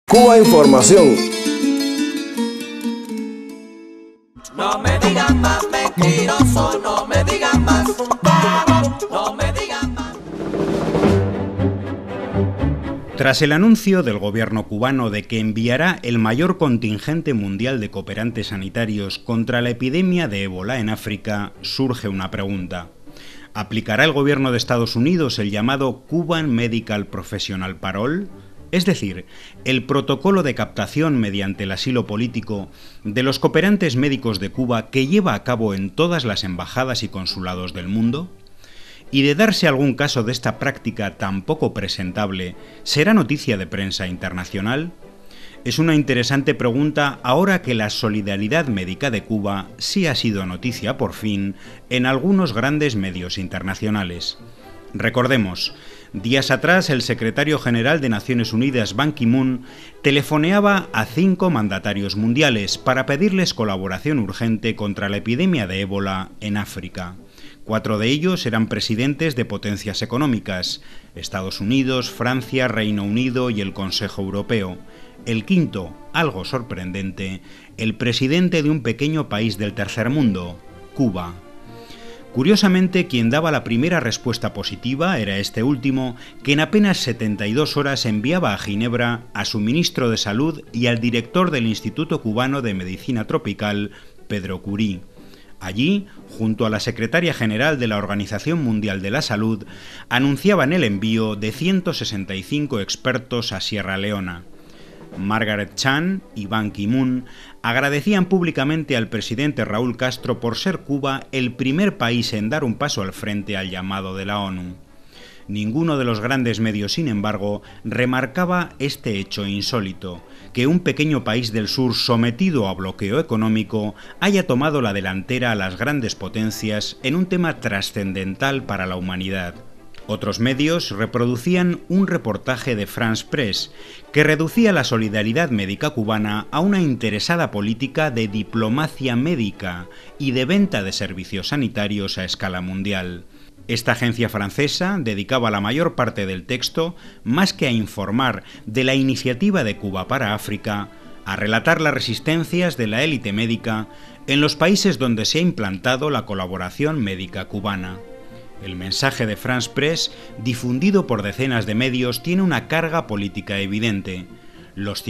Cuba Información. No me digan más mentiroso, no me digan más, no me digan más. Tras el anuncio del gobierno cubano de que enviará el mayor contingente mundial de cooperantes sanitarios contra la epidemia de ébola en África, surge una pregunta. ¿Aplicará el gobierno de Estados Unidos el llamado Cuban Medical Professional Parole? Es decir, el protocolo de captación mediante el asilo político de los cooperantes médicos de Cuba que lleva a cabo en todas las embajadas y consulados del mundo. Y de darse algún caso de esta práctica tan poco presentable, ¿será noticia de prensa internacional? Es una interesante pregunta ahora que la solidaridad médica de Cuba sí ha sido noticia por fin en algunos grandes medios internacionales. Recordemos, días atrás el secretario general de Naciones Unidas, Ban Ki-moon, telefoneaba a 5 mandatarios mundiales para pedirles colaboración urgente contra la epidemia de ébola en África. 4 de ellos eran presidentes de potencias económicas: Estados Unidos, Francia, Reino Unido y el Consejo Europeo. El quinto, algo sorprendente, el presidente de un pequeño país del tercer mundo, Cuba. Curiosamente, quien daba la primera respuesta positiva era este último, que en apenas 72 horas enviaba a Ginebra a su ministro de Salud y al director del Instituto Cubano de Medicina Tropical, Pedro Curí. Allí, junto a la secretaria general de la Organización Mundial de la Salud, anunciaban el envío de 165 expertos a Sierra Leona. Margaret Chan y Ban Ki-moon agradecían públicamente al presidente Raúl Castro por ser Cuba el primer país en dar un paso al frente al llamado de la ONU. Ninguno de los grandes medios, sin embargo, remarcaba este hecho insólito, que un pequeño país del sur sometido a bloqueo económico haya tomado la delantera a las grandes potencias en un tema trascendental para la humanidad. Otros medios reproducían un reportaje de France Press que reducía la solidaridad médica cubana a una interesada política de diplomacia médica y de venta de servicios sanitarios a escala mundial. Esta agencia francesa dedicaba la mayor parte del texto, más que a informar de la iniciativa de Cuba para África, a relatar las resistencias de la élite médica en los países donde se ha implantado la colaboración médica cubana. El mensaje de France Press, difundido por decenas de medios, tiene una carga política evidente. Los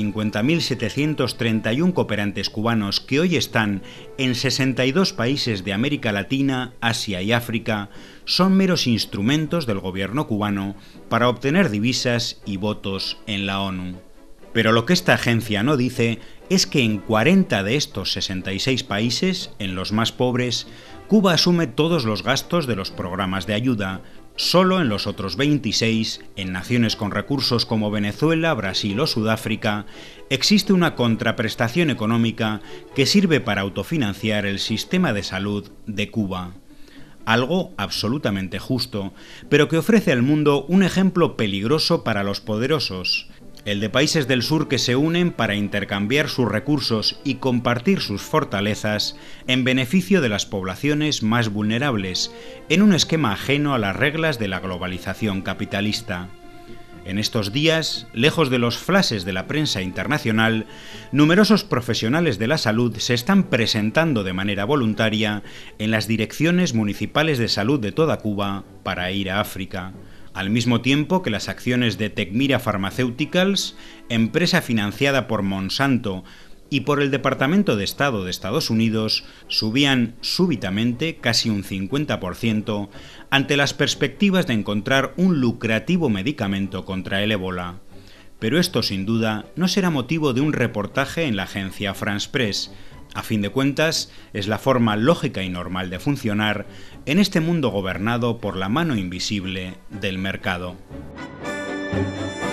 50.731 cooperantes cubanos que hoy están en 62 países de América Latina, Asia y África son meros instrumentos del gobierno cubano para obtener divisas y votos en la ONU. Pero lo que esta agencia no dice es que en 40 de estos 66 países, en los más pobres, Cuba asume todos los gastos de los programas de ayuda. Solo en los otros 26, en naciones con recursos como Venezuela, Brasil o Sudáfrica, existe una contraprestación económica que sirve para autofinanciar el sistema de salud de Cuba. Algo absolutamente justo, pero que ofrece al mundo un ejemplo peligroso para los poderosos, el de países del sur que se unen para intercambiar sus recursos y compartir sus fortalezas en beneficio de las poblaciones más vulnerables, en un esquema ajeno a las reglas de la globalización capitalista. En estos días, lejos de los flashes de la prensa internacional, numerosos profesionales de la salud se están presentando de manera voluntaria en las direcciones municipales de salud de toda Cuba para ir a África, al mismo tiempo que las acciones de Tecmira Pharmaceuticals, empresa financiada por Monsanto y por el Departamento de Estado de Estados Unidos, subían súbitamente casi un 50% ante las perspectivas de encontrar un lucrativo medicamento contra el ébola. Pero esto sin duda no será motivo de un reportaje en la agencia France Press. A fin de cuentas, es la forma lógica y normal de funcionar en este mundo gobernado por la mano invisible del mercado.